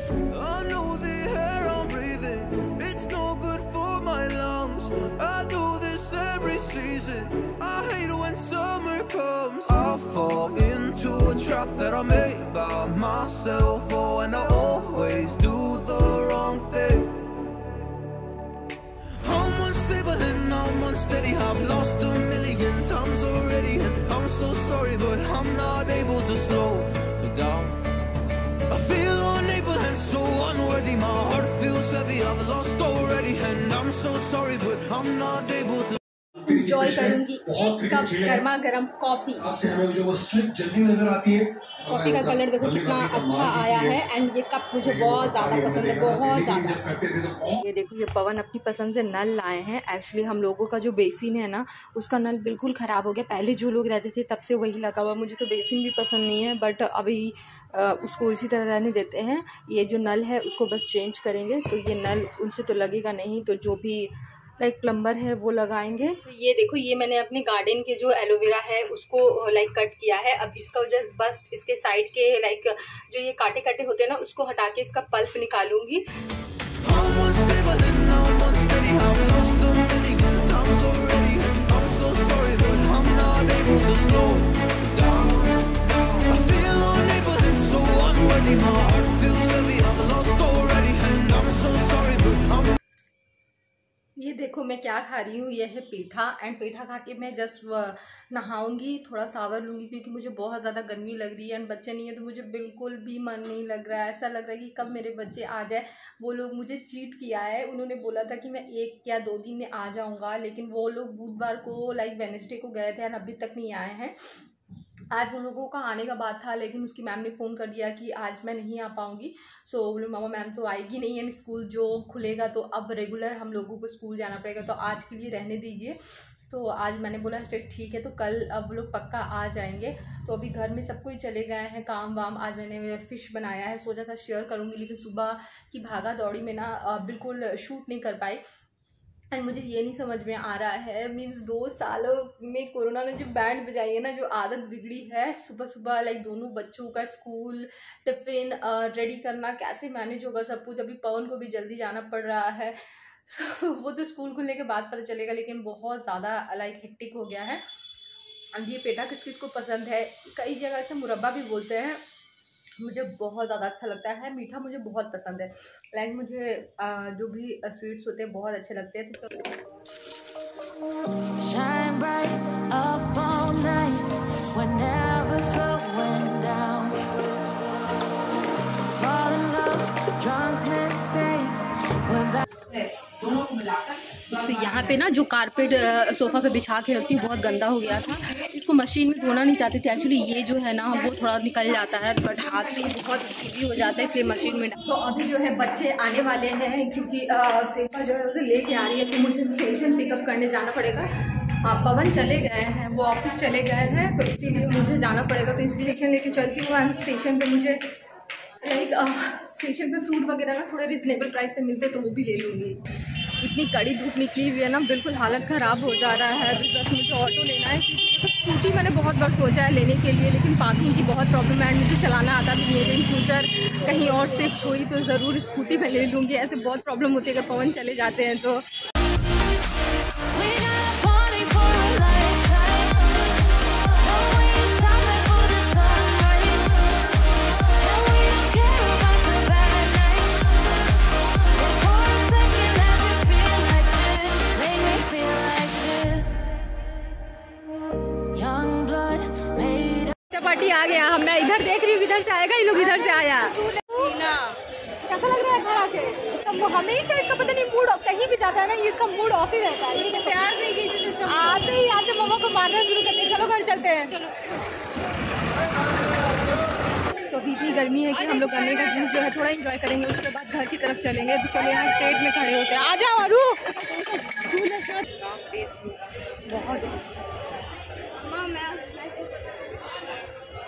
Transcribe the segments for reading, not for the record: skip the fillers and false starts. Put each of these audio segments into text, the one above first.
I know the air I'm breathing, it's no good for my lungs. I do this every season, I hate when summer comes. I fall into a trap that I made by myself, oh, and I always do the wrong thing. I'm unstable and I'm unsteady, I've lost a million times already, and I'm so sorry, but I'm not able to slow down. I feel unable and so unworthy, my heart feels heavy, I've lost already, and I'm so sorry, but I'm not able to. Enjoy करूंगी एक cup गर्मा गर्म coffee. हमें जो वो slip जल्दी नजर आती है। कॉफी का कलर देखो कितना अच्छा आया है, एंड ये कप मुझे बहुत ज़्यादा पसंद है, बहुत ज़्यादा। ये देखो ये पवन अपनी पसंद से नल लाए हैं। एक्चुअली हम लोगों का जो बेसिन है ना, उसका नल बिल्कुल ख़राब हो गया। पहले जो लोग रहते थे तब से वही लगा हुआ। मुझे तो बेसिन भी पसंद नहीं है, बट अभी उसको इसी तरह रहने देते हैं। ये जो नल है उसको बस चेंज करेंगे, तो ये नल उनसे तो लगेगा नहीं, तो जो भी लाइक प्लम्बर है वो लगाएंगे। तो ये देखो ये मैंने अपने गार्डन के जो एलोवेरा है उसको लाइक कट किया है। अब इसका जस्ट बस इसके साइड के लाइक जो ये काटे काटे होते हैं ना, उसको हटा के इसका पल्प निकालूंगी। ये देखो मैं क्या खा रही हूँ, ये है पेठा, एंड पेठा खा के मैं जस्ट नहाऊंगी, थोड़ा सावर लूँगी, क्योंकि मुझे बहुत ज़्यादा गर्मी लग रही है एंड बच्चे नहीं है तो मुझे बिल्कुल भी मन नहीं लग रहा है। ऐसा लग रहा है कि कब मेरे बच्चे आ जाए। वो लोग मुझे चीट किया है, उन्होंने बोला था कि मैं 1 या 2 दिन में आ जाऊँगा, लेकिन वो लोग बुधवार को लाइक वेडनेसडे को गए थे एंड अभी तक नहीं आए हैं। आज उन लोगों का आने का बात था, लेकिन उसकी मैम ने फ़ोन कर दिया कि आज मैं नहीं आ पाऊँगी। सो बोले मामा मैम तो आएगी नहीं है, स्कूल जो खुलेगा तो अब रेगुलर हम लोगों को स्कूल जाना पड़ेगा, तो आज के लिए रहने दीजिए। तो आज मैंने बोला ठीक है, तो कल अब वो लोग पक्का आ जाएंगे। तो अभी घर में सब कोई चले गए हैं काम वाम। आज मैंने फ़िश बनाया है, सोचा था शेयर करूँगी, लेकिन सुबह की भागा दौड़ी में ना बिल्कुल शूट नहीं कर पाई। एंड मुझे ये नहीं समझ में आ रहा है, मीन्स 2 सालों में कोरोना ने जो बैंड बजाई है ना, जो आदत बिगड़ी है सुबह सुबह लाइक दोनों बच्चों का स्कूल टिफ़िन रेडी करना, कैसे मैनेज होगा सब कुछ। अभी पवन को भी जल्दी जाना पड़ रहा है, वो तो स्कूल खुलने के बाद पता चलेगा, लेकिन बहुत ज़्यादा लाइक हेक्टिक हो गया है। और ये पेठा किस किस को पसंद है, कई जगह से मुरब्बा भी बोलते हैं, मुझे बहुत ज़्यादा अच्छा लगता है। मीठा मुझे बहुत पसंद है, लाइक मुझे जो भी स्वीट्स होते हैं बहुत अच्छे लगते हैं। तो Shine bright up all night, we're never slowing down. Fall in love, drunk mistakes, we're back. तो यहाँ पे ना जो कारपेट सोफ़ा पे बिछा के रखती हूँ बहुत गंदा हो गया था, इसको मशीन में धोना नहीं चाहती थी। एक्चुअली ये जो है ना वो थोड़ा निकल जाता है, बट हाथ से बहुत इजी हो जाता है, इसलिए मशीन में। तो अभी जो है बच्चे आने वाले हैं, क्योंकि सेफा जो है उसे लेके आ रही है, तो मुझे स्टेशन पिकअप करने जाना पड़ेगा। पवन चले गए हैं, वो ऑफिस चले गए हैं, तो इसीलिए मुझे जाना पड़ेगा। तो इसलिए लेके चलती हूँ एंड स्टेशन पर मुझे लाइक स्टेशन पे फ्रूट वगैरह ना थोड़े रिजनेबल प्राइस पे मिलते तो वो भी ले लूँगी। इतनी कड़ी धूप निकली हुई है ना, बिल्कुल हालत ख़राब हो जा रहा है। तो बस मुझे ऑटो लेना है, क्योंकि स्कूटी मैंने बहुत बार सोचा है लेने के लिए, लेकिन पार्किंग की बहुत प्रॉब्लम है, मुझे चलाना आता भी नहीं है। इन फ्यूचर कहीं और शिफ्ट हुई तो ज़रूर स्कूटी में ले लूँगी, ऐसे बहुत प्रॉब्लम होती है अगर पवन चले जाते हैं तो। पार्टी आ गया, हम मैं इधर देख रही हूँ, इधर से आएगा, ये लोग इधर से आया। कैसा लग रहा है घर आके? इसका हमेशा इसका पता नहीं मूड कहीं भी जाता है ना, ये इसका मूड ऑफ ही रहता है। ये प्यार नहीं आते मम्मा को मारना शुरू करते हैं। चलो घर चलते हैं। तो अभी इतनी गर्मी है कि हम लोग गन्ने का जूस जो है थोड़ा इंजॉय करेंगे, उसके बाद घर की तरफ चलेंगे। तो चलो यहाँ स्टेट में खड़े होते हैं, आ जाओ अरू। बहुत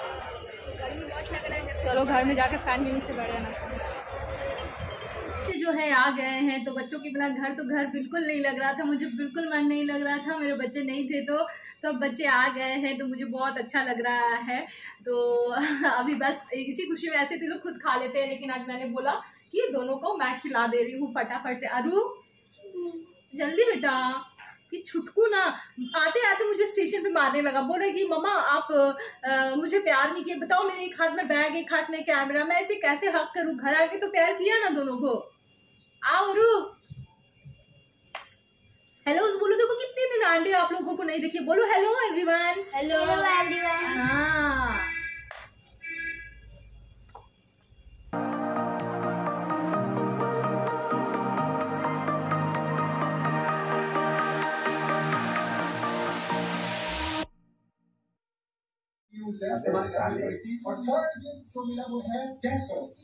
चलो घर में जाकर फैन के नीचे बैठ जाना चाहिए। जो है आ गए हैं। तो बच्चों के बिना घर तो घर बिल्कुल नहीं लग रहा था, मुझे बिल्कुल मन नहीं लग रहा था, मेरे बच्चे नहीं थे तो अब बच्चे आ गए हैं तो मुझे बहुत अच्छा लग रहा है। तो अभी बस इसी खुशी में, ऐसे तो लोग खुद खा लेते हैं लेकिन आज मैंने बोला कि दोनों को मैं खिला दे रही हूँ फटाफट से। अरु जल्दी बेटा, कि छुटकू ना आते आते मुझे स्टेशन पे मारने लगा, बोल रहे कि मम्मा आप मुझे प्यार नहीं किया, बताओ मेरे एक हाथ में बैग एक हाथ में कैमरा, मैं ऐसे कैसे हक करूँ, घर आके तो प्यार किया ना दोनों को। आओ अरु, हेलो बोलो, देखो कितने दिन आंटी आप लोगों को नहीं देखी, बोलो हेलो एवरीवन। Hello everyone. हाँ और थर्ड जो मिला वो है गेस करो।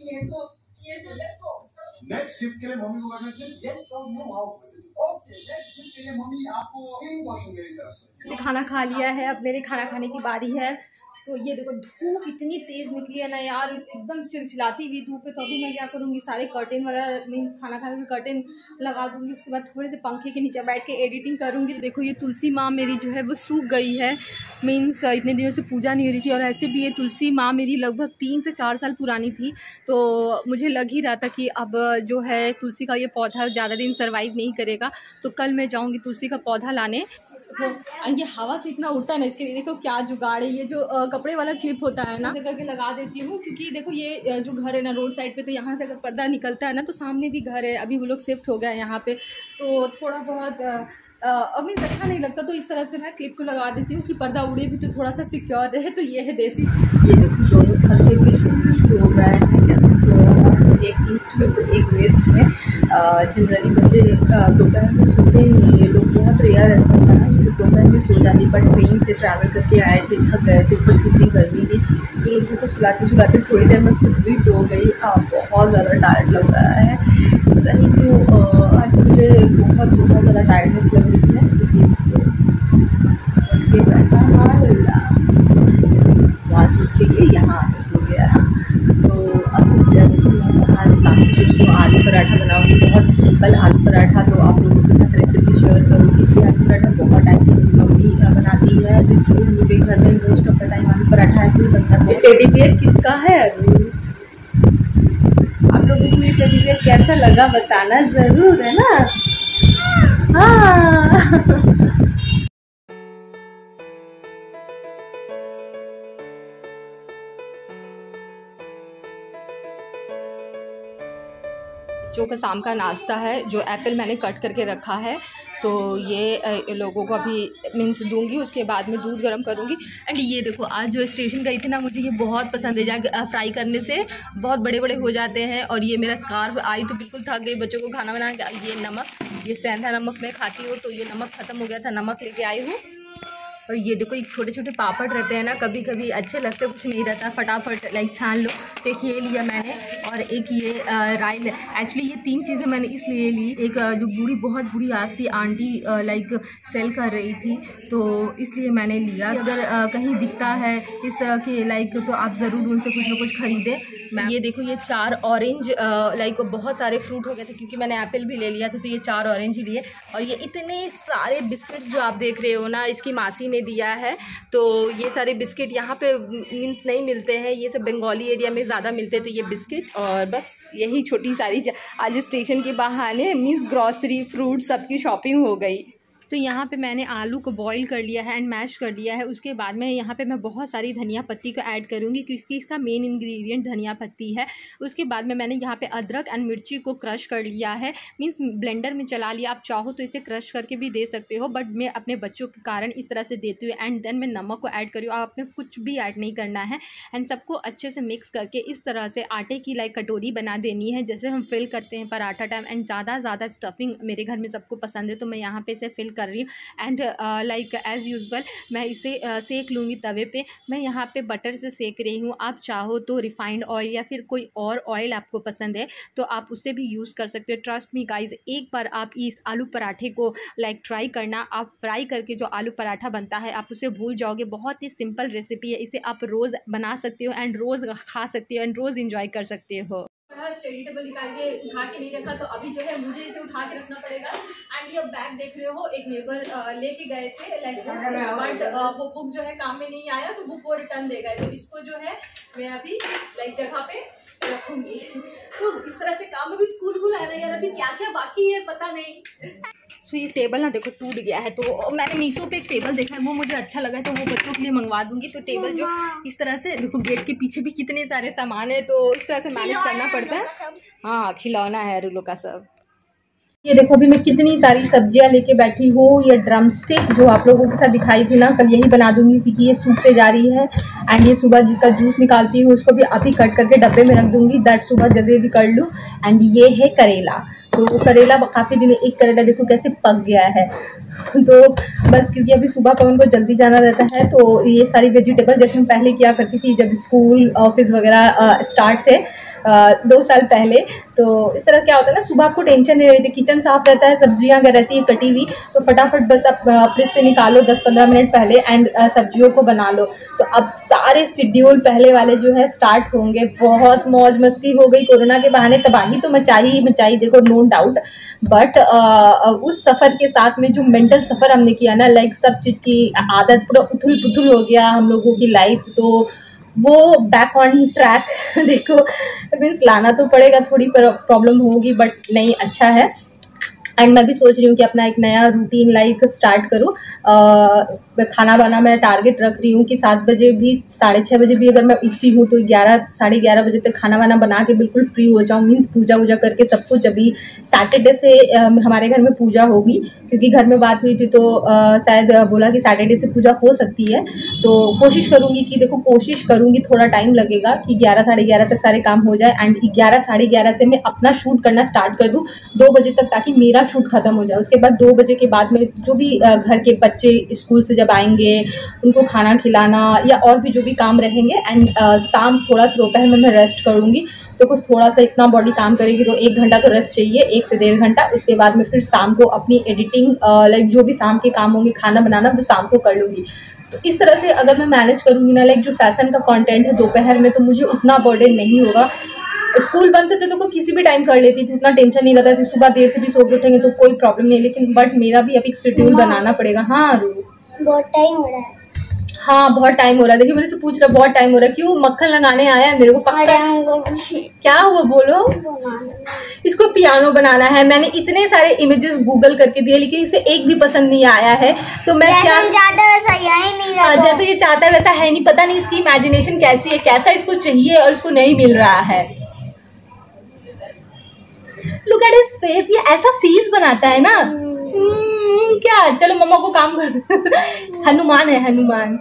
नेक्स्ट शिफ्ट के लिए मम्मी को करना सिर्फ यस और no out. Okay, next shift के लिए मम्मी आपको 3 क्वेश्चन मेरी तरफ से। खाना खा लिया है, अब मेरे खाना खाने की बारी है। तो ये देखो धूप इतनी तेज़ निकली है ना यार, एकदम चिलचिलाती हुई धूप है। तो अभी मैं क्या करूँगी, सारे कर्टेन वगैरह मीन्स खाना खा के कर्टेन लगा दूँगी, उसके बाद थोड़े से पंखे के नीचे बैठ के एडिटिंग करूँगी। देखो ये तुलसी माँ मेरी जो है वो सूख गई है, मीन्स इतने दिनों से पूजा नहीं हो रही थी। और ऐसे भी ये तुलसी माँ मेरी लगभग 3 से 4 साल पुरानी थी, तो मुझे लग ही रहा था कि अब जो है तुलसी का ये पौधा ज़्यादा दिन सर्वाइव नहीं करेगा। तो कल मैं जाऊँगी तुलसी का पौधा लाने। तो ये हवा से इतना उड़ता है ना, इसके लिए देखो क्या जुगाड़ है, ये जो कपड़े वाला क्लिप होता है ना, ऐसे करके लगा देती हूँ। क्योंकि देखो ये जो घर है ना रोड साइड पे, तो यहाँ से अगर पर्दा निकलता है ना तो सामने भी घर है, अभी वो लोग शिफ्ट हो गए हैं यहाँ पे, तो थोड़ा बहुत अभी अच्छा नहीं लगता। तो इस तरह से मैं क्लिप को लगा देती हूँ कि पर्दा उड़े भी तो थोड़ा सा सिक्योर रहे। तो ये है देसी। ये देखो दोनों थक के बिल्कुल सो गए हैं, कैसे सो, एक ईस्ट में तो एक वेस्ट में। जनरली बच्चे दोपहर में सोते नहीं, ये लोग बहुत रेयर ऐसा होता है जो दोपहर में सो जाती। पर ट्रेन से ट्रैवल करके आए थे, थक गए थे, ऊपर से इतनी गर्मी थी, तो लोगों को सुलाते थोड़ी देर में खुद भी सो गई। बहुत ज़्यादा टायर्ड लग रहा है, पता नहीं क्यों आज मुझे बहुत ज़्यादा टायर्डनेस लग रही है। उठ के बैठा वहाँ सूट के लिए यहाँ सो गया। तो अब जैसे आज शाम को सोच रही हूँ आलू पराठा बनाऊँगी, बहुत ही सिंपल आलू पराठा। तो आप लोगों के साथ रेसिपी शेयर करूँगी कि आलू पराठा बहुत टाइम से मेरी मम्मी बनाती है। जितने हम लोग के घर में मोस्ट ऑफ द टाइम आलू पराठा ऐसे ही बनता है। टेडी बियर किसका है अभी? आप लोगों को ये टेडी बियर कैसा लगा बताना ज़रूर, है ना? हाँ जो का शाम का नाश्ता है, जो एप्पल मैंने कट करके रखा है, तो ये लोगों को अभी मीन्स दूंगी, उसके बाद में दूध गर्म करूंगी। एंड ये देखो आज जो स्टेशन गई थी ना, मुझे ये बहुत पसंद है, जहाँ फ्राई करने से बहुत बड़े बड़े हो जाते हैं। और ये मेरा स्कार्फ आई तो बिल्कुल थक गई बच्चों को खाना बना के। ये नमक, ये सेंधा नमक मैं खाती हूँ, तो ये नमक ख़त्म हो गया था, नमक लेके आई हूँ। और ये देखो एक छोटे छोटे पापड़ रहते हैं ना, कभी कभी अच्छे लगते, कुछ नहीं रहता, फटाफट लाइक छान लो। तो एक ये लिया मैंने, और एक ये राई। एक्चुअली ये 3 चीज़ें मैंने इसलिए ली। एक जो बूढ़ी बहुत बूढ़ी आसी आंटी लाइक सेल कर रही थी, तो इसलिए मैंने लिया। अगर कहीं दिखता है इस के लाइक, तो आप ज़रूर उनसे कुछ ना कुछ ख़रीदें। ये देखो ये 4 ऑरेंज लाइक बहुत सारे फ्रूट हो गए थे, क्योंकि मैंने एप्पल भी ले लिया था, तो ये 4 ऑरेंज ही लिए। और ये इतने सारे बिस्किट्स जो आप देख रहे हो ना, इसकी मासी ने दिया है। तो ये सारे बिस्किट यहाँ पे मीन्स नहीं मिलते हैं, ये सब बंगाली एरिया में ज़्यादा मिलते हैं। तो ये बिस्किट और बस यही छोटी सारी आज स्टेशन के बहाने मीन्स ग्रॉसरी फ्रूट सबकी शॉपिंग हो गई। तो यहाँ पे मैंने आलू को बॉईल कर लिया है एंड मैश कर लिया है। उसके बाद में यहाँ पे मैं बहुत सारी धनिया पत्ती को ऐड करूँगी, क्योंकि इसका मेन इंग्रेडिएंट धनिया पत्ती है। उसके बाद में मैंने यहाँ पे अदरक एंड मिर्ची को क्रश कर लिया है, मीन्स ब्लेंडर में चला लिया। आप चाहो तो इसे क्रश करके भी दे सकते हो, बट मैं अपने बच्चों के कारण इस तरह से देती हूँ। एंड देन मैं नमक को ऐड करी हूँ, आपने कुछ भी ऐड नहीं करना है। एंड सबको अच्छे से मिक्स करके इस तरह से आटे की लाइक कटोरी बना देनी है, जैसे हम फिल करते हैं पराठा टाइम। एंड ज़्यादा स्टफिंग मेरे घर में सबको पसंद है, तो मैं यहाँ पे इसे फिल कर रही हूँ। एंड लाइक एज़ यूजुअल मैं इसे सेक लूँगी तवे पे। मैं यहाँ पे बटर से सेक रही हूँ, आप चाहो तो रिफाइंड ऑयल या फिर कोई और ऑयल आपको पसंद है तो आप उससे भी यूज़ कर सकते हो। ट्रस्ट मी गाइज, एक बार आप इस आलू पराठे को लाइक ट्राई करना। आप फ्राई करके जो आलू पराठा बनता है आप उसे भूल जाओगे। बहुत ही सिंपल रेसिपी है, इसे आप रोज़ बना सकते हो एंड रोज़ खा सकते हो एंड रोज़ इंजॉय कर सकते हो। था, स्टडी टेबल निकाल के उठा के नहीं रखा, तो अभी जो है मुझे इसे उठा के रखना पड़ेगा। एंड ये बैग देख रहे हो, एक नेबर लेके गए थे लाइक, बट वो बुक जो है काम में नहीं आया, तो बुक वो रिटर्न दे गए। तो इसको जो है मैं अभी लाइक जगह पे रखूंगी। तो इस तरह से काम, अभी स्कूल खुला है यार, अभी क्या क्या बाकी है पता नहीं। सो ये टेबल ना देखो टूट गया है, तो मैंने मीशो पे एक टेबल देखा है, वो मुझे अच्छा लगा है, तो वो बच्चों के लिए मंगवा दूंगी। तो टेबल जो इस तरह से देखो, गेट के पीछे भी कितने सारे सामान है, तो इस तरह से मैनेज करना पड़ता है। हाँ, खिलौना है रूलो का सब। ये देखो अभी मैं कितनी सारी सब्जियां लेके बैठी हूँ। ये ड्रम स्टिक जो आप लोगों के साथ दिखाई थी ना, कल यही बना दूंगी क्योंकि ये सूखते जा रही है। एंड ये सुबह जिसका जूस निकालती हूँ उसको भी अभी कट करके डब्बे में रख दूंगी, दैट सुबह जल्दी कर लूँ। एंड ये है करेला, तो करेला काफ़ी दिन, एक करेला देखो कैसे पक गया है। तो बस क्योंकि अभी सुबह पवन को जल्दी जाना रहता है, तो ये सारी वेजिटेबल जैसे हम पहले किया करती थी जब स्कूल ऑफिस वगैरह स्टार्ट थे 2 साल पहले। तो इस तरह क्या होता है ना, सुबह आपको टेंशन नहीं रहती, किचन साफ रहता है, सब्जियां अगर रहती है कटी हुई तो फटाफट बस आप फ्रिज से निकालो 10-15 मिनट पहले एंड सब्जियों को बना लो। तो अब सारे शेड्यूल पहले वाले जो है स्टार्ट होंगे। बहुत मौज मस्ती हो गई कोरोना के बहाने, तबाही तो मचाई देखो, नो डाउट। बट उस सफ़र के साथ में जो मेंटल सफ़र हमने किया ना, लाइक सब चीज़ की आदत पूरा उथल पुथल हो गया हम लोगों की लाइफ, तो वो बैक ऑन ट्रैक देखो मीन्स लाना तो पड़ेगा, थोड़ी प्रॉब्लम होगी बट नहीं, अच्छा है। एंड मैं भी सोच रही हूँ कि अपना एक नया रूटीन लाइक स्टार्ट करूँ। खाना वाना मैं टारगेट रख रही हूँ कि 7 बजे भी 6:30 बजे भी अगर मैं उठती हूँ तो 11-11:30 बजे तक खाना वाना बना के बिल्कुल फ्री हो जाऊँ, मीन्स पूजा वूजा करके सब कुछ। अभी सैटरडे से हमारे घर में पूजा होगी, क्योंकि घर में बात हुई थी तो शायद बोला कि सैटरडे से पूजा हो सकती है। तो कोशिश करूँगी कि देखो, कोशिश करूँगी, थोड़ा टाइम लगेगा कि 11-11:30 तक सारे काम हो जाए। एंड 11-11:30 से मैं अपना शूट करना स्टार्ट कर दूँ 2 बजे तक, ताकि मेरा शूट खत्म हो जाए। उसके बाद 2 बजे के बाद में जो भी घर के बच्चे स्कूल से जब आएंगे उनको खाना खिलाना या और भी जो भी काम रहेंगे। एंड शाम थोड़ा सा दोपहर में मैं रेस्ट करूँगी। तो कुछ थोड़ा सा इतना बॉडी काम करेगी तो 1 घंटा तो रेस्ट चाहिए, 1 से 1.5 घंटा। उसके बाद में फिर शाम को अपनी एडिटिंग लाइक जो भी शाम के काम होंगे, खाना बनाना, तो शाम को कर लूँगी। तो इस तरह से अगर मैं मैनेज करूँगी ना, लाइक जो फैशन का कंटेंट है दोपहर में, तो मुझे उतना बर्डन नहीं होगा। स्कूल बंद थे तो किसी भी टाइम कर लेती थी, उतना टेंशन नहीं रहता था। सुबह देर से भी सो के उठेंगे तो कोई प्रॉब्लम नहीं, लेकिन बट मेरा भी अभी शेड्यूल बनाना पड़ेगा। हाँ रू, बहुत टाइम हो रहा है। हाँ बहुत टाइम हो रहा है। देखिए मेरे से पूछ रहा बहुत टाइम हो रहा है, क्यों? मक्खन लगाने आया है मेरे को पक्का। क्या हुआ बोलो? इसको पियानो बनाना है। मैंने इतने सारे इमेजेस गूगल करके दिए, लेकिन इसे एक भी पसंद नहीं आया है। तो मैं क्या चाहता वैसा ही नहीं रहा, जैसे ये चाहता है वैसा है नहीं। पता नहीं इसकी इमेजिनेशन कैसी है, कैसा इसको चाहिए और इसको नहीं मिल रहा है। लुक एट हिज फेस, ये ऐसा फेस बनाता है ना। क्या, चलो मम्मा को काम कर। हनुमान है, हनुमान।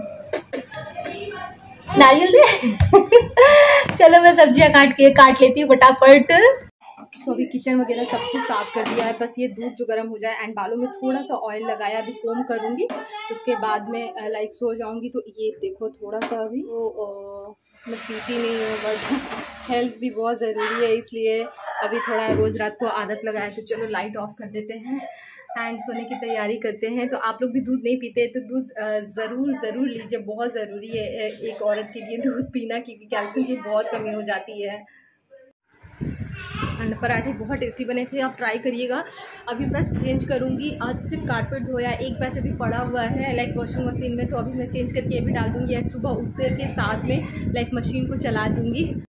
नारियल दे। चलो मैं सब्जियां काट लेती हूँ फटाफट। सो अभी किचन वगैरह सब कुछ साफ कर दिया है, बस ये दूध जो गर्म हो जाए। एंड बालों में थोड़ा सा ऑयल लगाया, अभी कोम करूँगी, उसके बाद में लाइक सो जाऊँगी। तो ये देखो थोड़ा सा अभी वो मैं पीती नहीं हूँ, बट हेल्थ भी बहुत ज़रूरी है, इसलिए अभी थोड़ा रोज़ रात को आदत लगाया। तो चलो लाइट ऑफ कर देते हैं एंड सोने की तैयारी करते हैं। तो आप लोग भी दूध नहीं पीते तो दूध ज़रूर लीजिए, बहुत ज़रूरी है एक औरत के लिए दूध पीना, क्योंकि कैल्शियम की बहुत कमी हो जाती है। एंड पराठे बहुत टेस्टी बने थे, आप ट्राई करिएगा। अभी बस चेंज करूँगी, आज सिर्फ कारपेट धोया, एक बैच अभी पड़ा हुआ है लाइक वॉशिंग मशीन में, तो अभी मैं चेंज करके ये भी डाल दूँगी। एंड सुबह उठते के साथ में लाइक मशीन को चला दूँगी।